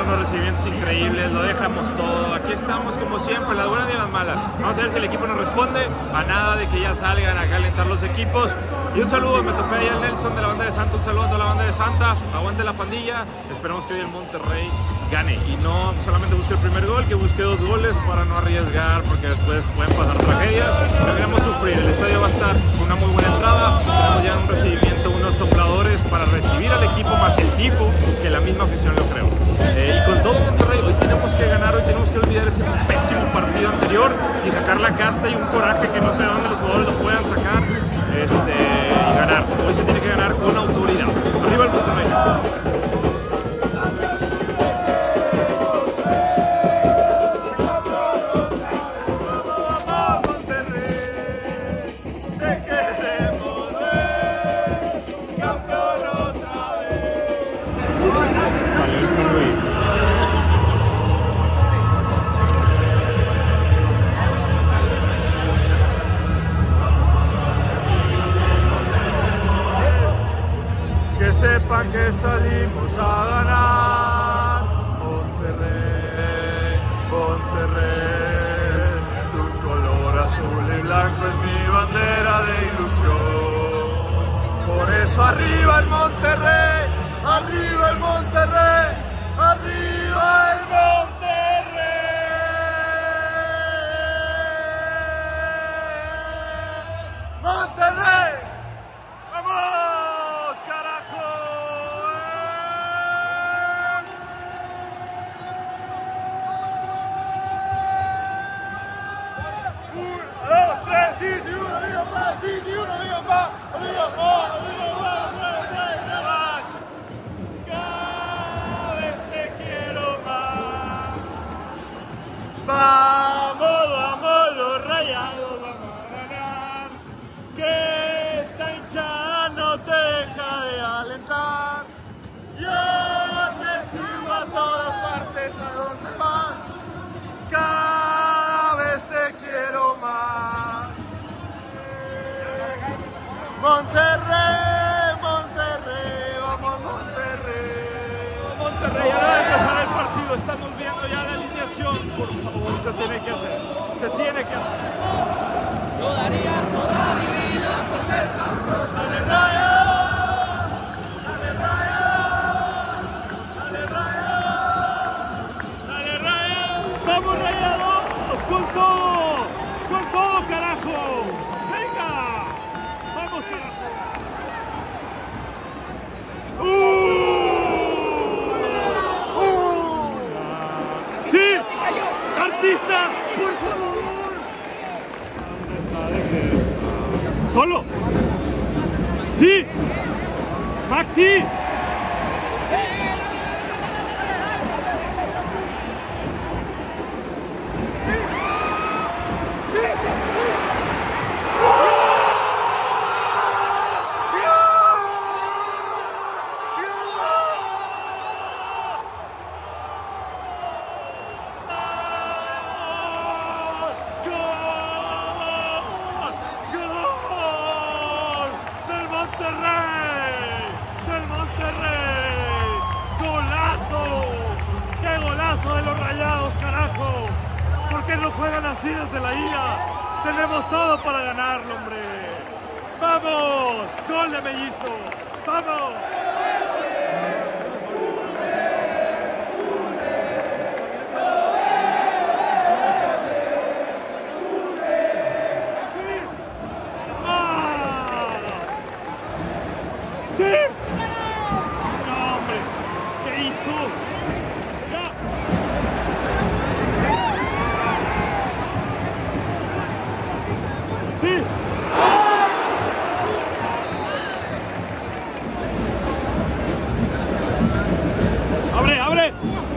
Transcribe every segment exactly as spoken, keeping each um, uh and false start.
da unos recibimientos increíbles, lo dejamos todo. Aquí estamos como siempre, las buenas y las malas. Vamos a ver si el equipo nos responde. A nada de que ya salgan a calentar los equipos. Y un saludo, me topé ahí al Nelson de la banda de Santa. Un saludo a toda la banda de Santa. Aguante la pandilla. Esperemos que hoy el Monterrey gane. Y no solamente busque el primer gol, que busque dos goles para no arriesgar, porque después pueden pasar tragedias. No queremos sufrir. El estadio va a estar con una muy buena entrada. Tenemos ya un recibimiento, unos sopladores para recibir al equipo, más el tipo, que la misma afición lo creo. Eh, y con todo Monterrey, hoy tenemos que ganar, hoy tenemos que olvidar ese pésimo partido anterior y sacar la casta y un coraje que no sé de dónde los jugadores lo puedan sacar este, y ganar. Hoy se tiene que ganar con autoridad. Arriba el Monterrey. Sepan que salimos a ganar. Monterrey, Monterrey, tu color azul y blanco es mi bandera de ilusión. Por eso arriba el Monterrey, arriba el Monterrey, arriba el Monterrey. Monterrey, vamos. Vamos, vamos los Rayados, vamos a ganar. Que esta hinchada no te deja de alentar. Yo te sigo a todas partes, a donde vas. Cada vez te quiero más. Monterrey, Monterrey, vamos Monterrey. Monterrey, ya debe empezar el partido, estamos viendo ya la alineación. Por favor, se tiene que hacer, se tiene que hacer. Yo daría toda mi vida por ser campeón. ¡Sale Rayo! ¡Sale Rayo! ¡Sale Rayo! ¡Sale Rayo! ¡Vamos Rayados! ¡Con todo! ¡Con todo, carajo! ¡Venga! ¡Vamos, carajo! ¡Uh! ¡Uh! ¡Sí! ¡Artista! ¡Por favor! ¡Solo! ¡Sí! ¡Maxi! ¡Del Monterrey! ¡Golazo! ¡Qué golazo de los Rayados, carajo! ¿Por qué no juegan así desde la ida? Tenemos todo para ganarlo, hombre. ¡Vamos! ¡Gol de Mellizo! ¡Vamos! ¡Sí! ¡No, hombre! ¿Qué hizo? ¡Ya! ¡Sí! ¡Abre, abre!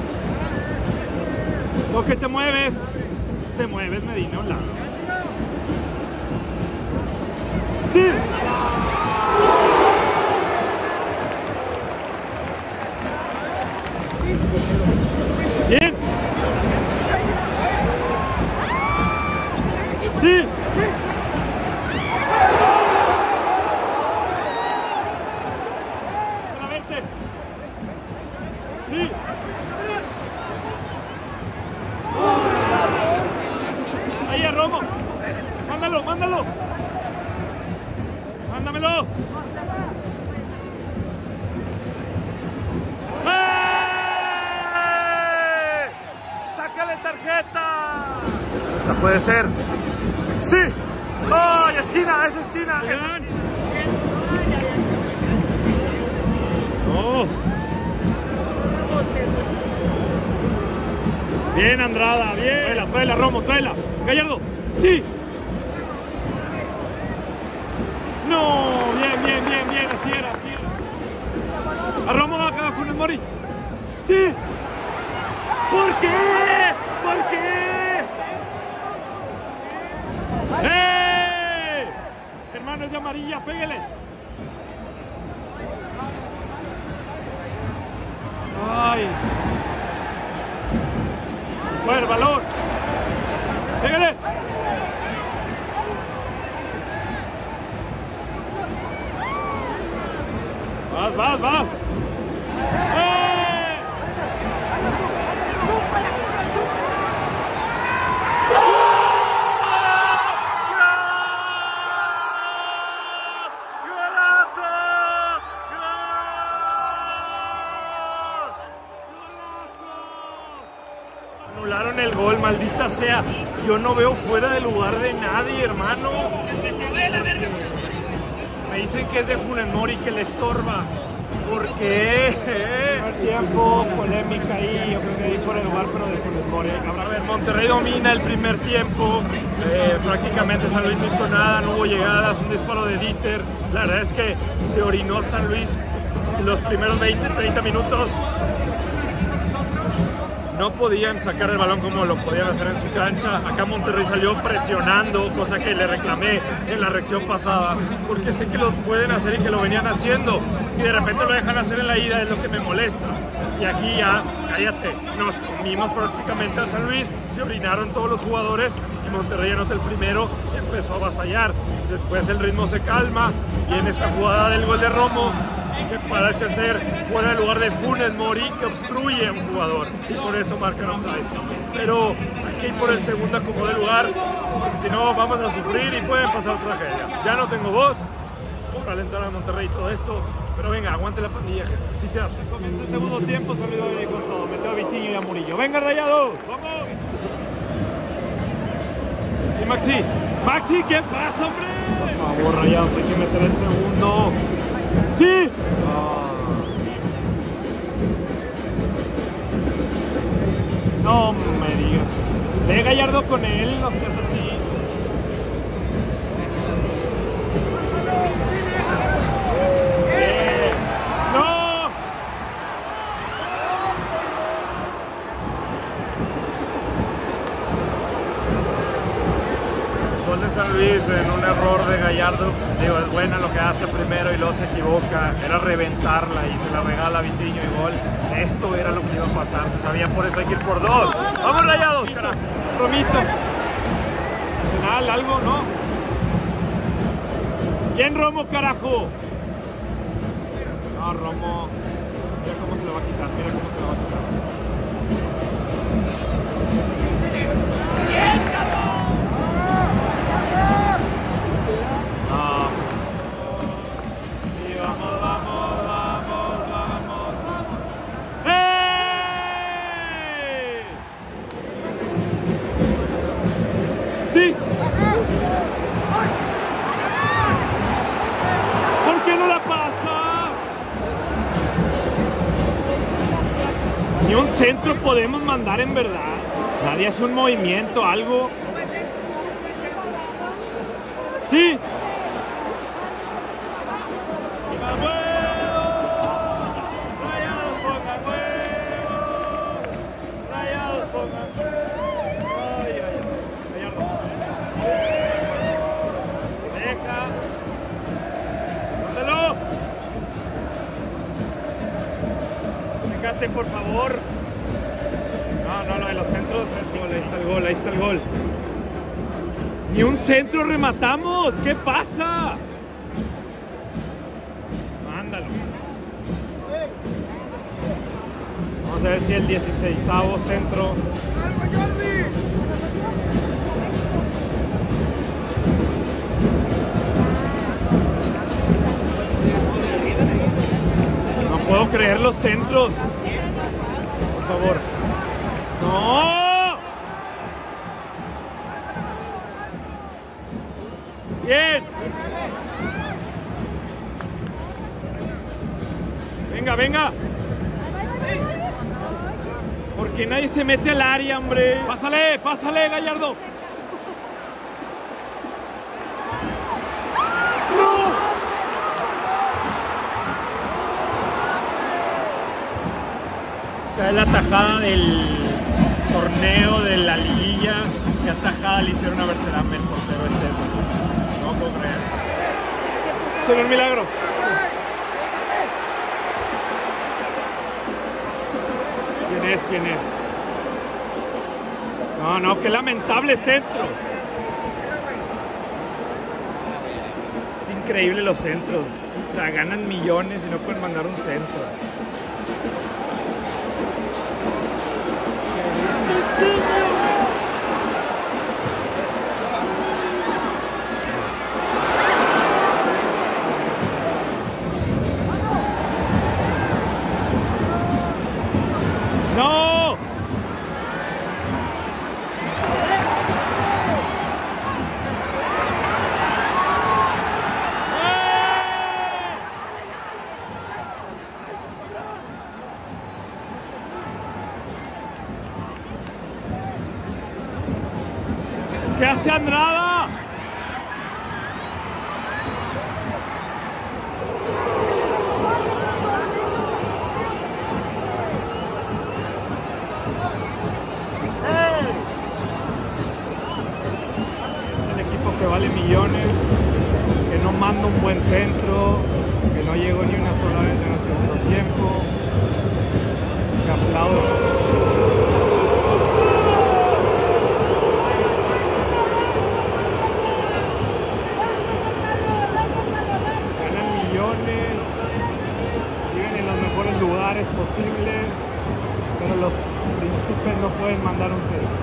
¿Por qué te mueves? Te mueves, Medina, un lado. ¡Sí! Bien. Sí. Para verte. Sí. Ahí a Romo. Mándalo, mándalo. Mándamelo. ¡Eh! ¡Sácale tarjeta! Esta puede ser. ¡Sí! ¡Oh! ¡Esquina! ¡Es esquina! ¡Es esquina! ¡No! Bien, Andrada, bien. Tráela, tráela, Romo, tráela. Gallardo, sí. No, bien, bien, bien, bien. Así era, así era. A Romo acá, Funes Mori. Sí. ¿Por qué? ¿Por qué? ¡Eh! Hermano, es de amarilla, pégale. Ay. Bueno, valor. Pégale. Vas, vas, vas. ¡Eh! Anularon el gol, maldita sea. Yo no veo fuera de lugar de nadie, hermano. Me dicen que es de Funes Mori, que le estorba. ¿Por qué? Primer tiempo, polémica ahí, yo creo que ahí fuera de lugar, pero de Funes Mori. A ver, Monterrey domina el primer tiempo. Eh, prácticamente San Luis no hizo nada, no hubo llegadas, un disparo de Dieter. La verdad es que se orinó San Luis los primeros veinte, treinta minutos. No podían sacar el balón como lo podían hacer en su cancha. Acá Monterrey salió presionando, cosa que le reclamé en la reacción pasada, porque sé que lo pueden hacer y que lo venían haciendo, y de repente lo dejan hacer en la ida, es lo que me molesta. Y aquí ya, cállate, nos comimos prácticamente a San Luis, se orinaron todos los jugadores y Monterrey anota el primero y empezó a avasallar. Después el ritmo se calma y en esta jugada del gol de Romo, que parece ser fuera de lugar de Funes Mori, que obstruye a un jugador y por eso marcan offside. Pero hay que ir por el segundo como de lugar, porque si no vamos a sufrir y pueden pasar tragedias. Ya no tengo voz por alentar a Monterrey y todo esto, pero venga, aguante la pandilla, gente. Así se hace. Comenzó el segundo tiempo, se olvidó de con todo. Metió a Vitinho y a Murillo. ¡Venga, Rayados! ¡Vamos! Sí, Maxi. Maxi, ¿qué pasa, hombre? Por favor, Rayados, hay que meter el segundo. ¡Sí! Ah. No me digas eso. Ve Gallardo con él, no seas así. Eh, ¡No! Gol de San Luis en un error de Gallardo. Digo, es buena lo que hace primero y luego se equivoca. Era reventarla y se la regala a Vitinho y gol. Esto era lo que iba a pasar. Se sabía, por eso hay que ir por dos. ¡Vamos, Rayados, carajo! Romito. Penal, algo, ¿no? Bien, Romo, carajo. No, Romo. Mira cómo se lo va a quitar. Mira cómo se lo va a quitar. No. Y vamos, vamos, vamos, vamos, vamos. ¡Hey! Sí. ¿Por qué no la pasa? Ni un centro podemos mandar en verdad. Nadie hace un movimiento, algo. Sí. ¡Pongan huevo! ¡Rayados, pongan huevo! ¡Rayados, pongan huevo! ¡Ay, ay, ay! Gallardo. Deja. ¡Mándalo! Fíjate, por favor. No, no, no, de los centros es gol. Ahí está el gol, ahí está el gol. Ni un centro rematamos. ¿Qué pasa? Mándalo. Vamos a ver si el dieciseisavo centro. puedo creer los centros. Por favor. ¡No! Bien. Venga, venga. ¿Por qué nadie se mete al área, hombre? Pásale, pásale, Gallardo. Esa es la tajada del torneo de la liguilla. ¿Qué atajada le hicieron a Berterame el portero este ese? No puedo creer. Será un milagro. ¿Quién es? ¿Quién es? No, no, qué lamentable centro. Es increíble los centros. O sea, ganan millones y no pueden mandar un centro. ¡No! ¿Qué hace Andrada? Es el equipo que vale millones, que no manda un buen centro, que no llegó ni una sola vez en el segundo tiempo, que aplaudo. Lugares posibles, pero los príncipes no pueden mandar un centro.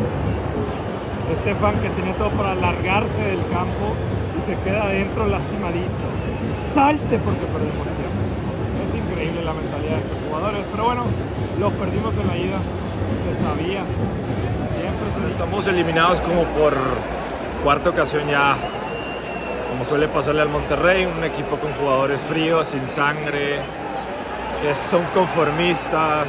Estefan, que tenía todo para largarse del campo y se queda adentro lastimadito. Salte porque perdemos tiempo. Es increíble la mentalidad de estos jugadores, pero bueno, los perdimos en la ida, se sabía. Siempre se... Estamos eliminados como por cuarta ocasión ya, como suele pasarle al Monterrey, un equipo con jugadores fríos, sin sangre, que son conformistas,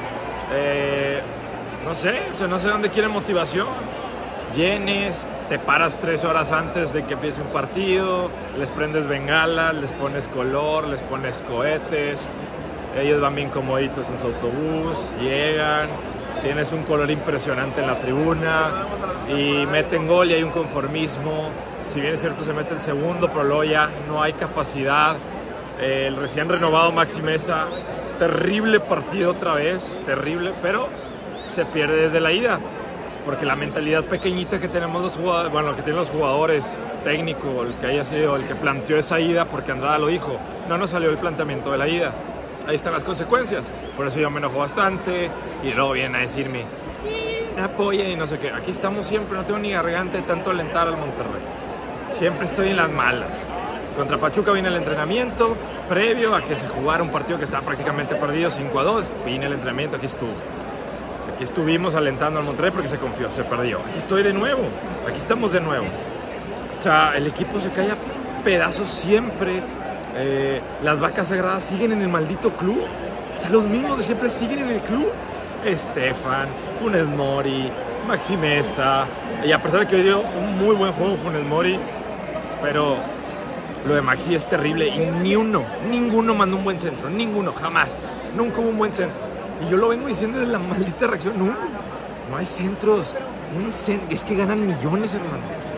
eh, no sé, o sea, no sé dónde quieren motivación. Vienes, te paras tres horas antes de que empiece un partido, les prendes bengalas, les pones color, les pones cohetes, ellos van bien comoditos en su autobús, llegan, tienes un color impresionante en la tribuna y meten gol y hay un conformismo. Si bien es cierto se mete el segundo, pero luego ya no hay capacidad. El recién renovado Maxi Meza, terrible partido otra vez, terrible, pero se pierde desde la ida, porque la mentalidad pequeñita que tenemos los jugadores, bueno, que tienen los jugadores, técnico, el que haya sido el que planteó esa ida, porque Andrada lo dijo, no nos salió el planteamiento de la ida, ahí están las consecuencias, por eso yo me enojo bastante, y luego vienen a decirme, me apoyen y no sé qué, aquí estamos siempre, no tengo ni garganta de tanto alentar al Monterrey, siempre estoy en las malas. Contra Pachuca vine el entrenamiento, previo a que se jugara un partido que estaba prácticamente perdido, cinco a dos, vine el entrenamiento, aquí estuvo. Aquí estuvimos alentando al Monterrey porque se confió, se perdió. Aquí estoy de nuevo, aquí estamos de nuevo. O sea, el equipo se cae a pedazos siempre, eh, las vacas sagradas siguen en el maldito club. O sea, los mismos de siempre siguen en el club. Estefan, Funes Mori, Maxi Meza, y a pesar de que hoy dio un muy buen juego Funes Mori, pero... lo de Maxi es terrible y ni uno, ninguno mandó un buen centro, ninguno, jamás, nunca hubo un buen centro. Y yo lo vengo diciendo desde la maldita reacción, no, no hay centros, un centro, es que ganan millones, hermano.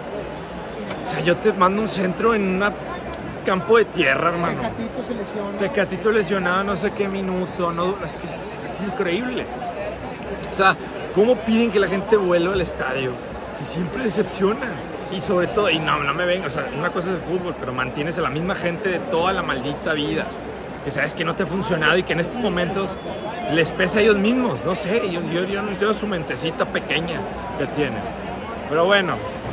O sea, yo te mando un centro en un campo de tierra, hermano. Tecatito se lesiona. Tecatito lesionado, no sé qué minuto, no, es que es, es increíble. O sea, ¿cómo piden que la gente vuelva al estadio? Si siempre decepcionan. Y sobre todo, y no, no me venga, o sea, una cosa es el fútbol, pero mantienes a la misma gente de toda la maldita vida, que sabes que no te ha funcionado y que en estos momentos les pesa a ellos mismos, no sé, yo, yo, yo no entiendo su mentecita pequeña que tienen. Pero bueno,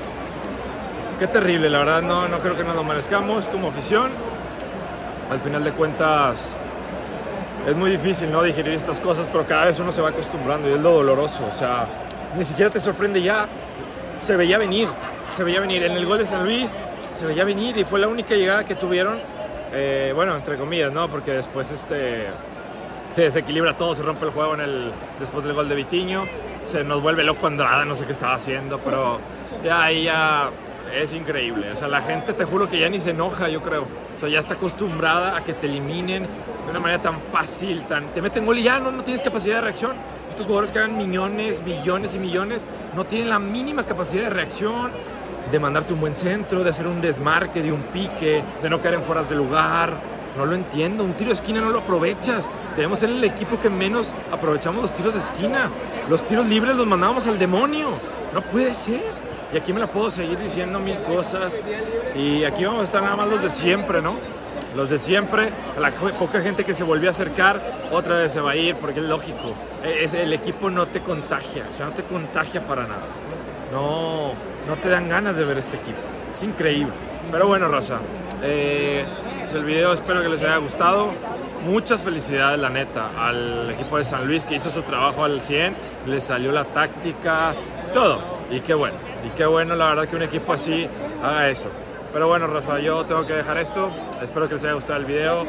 qué terrible, la verdad, no, no creo que nos lo merezcamos como afición. Al final de cuentas, es muy difícil, ¿no?, digerir estas cosas, pero cada vez uno se va acostumbrando y es lo doloroso. O sea, ni siquiera te sorprende ya. Se veía venir, se veía venir. En el gol de San Luis se veía venir y fue la única llegada que tuvieron, eh, bueno, entre comillas, ¿no?, porque después este, se desequilibra todo, se rompe el juego en el, después del gol de Vitinho. Se nos vuelve loco Andrada, no sé qué estaba haciendo, pero ya ahí ya es increíble. O sea, la gente, te juro que ya ni se enoja, yo creo. O sea, ya está acostumbrada a que te eliminen de una manera tan fácil, tan... Te meten gol y ya no, no tienes capacidad de reacción. Estos jugadores que ganan millones, millones y millones, no tienen la mínima capacidad de reacción, de mandarte un buen centro, de hacer un desmarque, de un pique, de no caer en fueras de lugar. No lo entiendo, un tiro de esquina no lo aprovechas. Debemos ser el equipo que menos aprovechamos los tiros de esquina. Los tiros libres los mandábamos al demonio. No puede ser. Y aquí me la puedo seguir diciendo mil cosas. Y aquí vamos a estar nada más los de siempre, ¿no? Los de siempre, la poca gente que se volvió a acercar, otra vez se va a ir, porque es lógico. Es, el equipo no te contagia, o sea, no te contagia para nada. No, no te dan ganas de ver este equipo. Es increíble. Pero bueno, raza, eh, pues el video espero que les haya gustado. Muchas felicidades, la neta, al equipo de San Luis que hizo su trabajo al cien. Les salió la táctica, todo. Y qué bueno, y qué bueno, la verdad, que un equipo así haga eso. Pero bueno, raza, yo tengo que dejar esto. Espero que les haya gustado el video.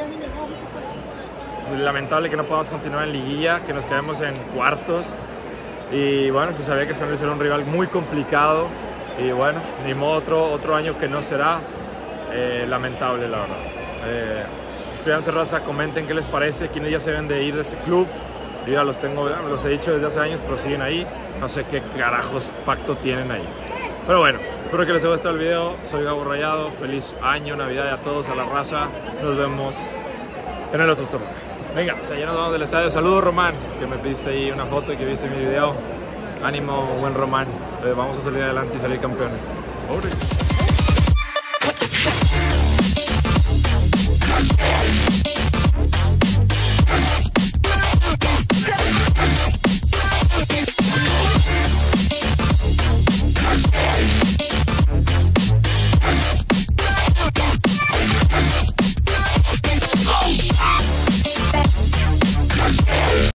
Lamentable que no podamos continuar en liguilla, que nos quedemos en cuartos. Y bueno, se sabía que San Luis era un rival muy complicado. Y bueno, ni modo, otro, otro año que no será. Eh, lamentable, la verdad. Eh, suscríbanse, raza, comenten qué les parece, quiénes ya se deben de ir de ese club. Yo ya los tengo, los he dicho desde hace años, pero siguen ahí. No sé qué carajos pacto tienen ahí. Pero bueno, espero que les haya gustado el video. Soy Gabo Rayado. Feliz año, Navidad a todos, a la raza. Nos vemos en el otro turno. Venga, o sea, ya nos vamos del estadio. Saludos, Román, que me pediste ahí una foto y que viste mi video. Ánimo, buen Román. Eh, vamos a salir adelante y salir campeones. ¡Ore!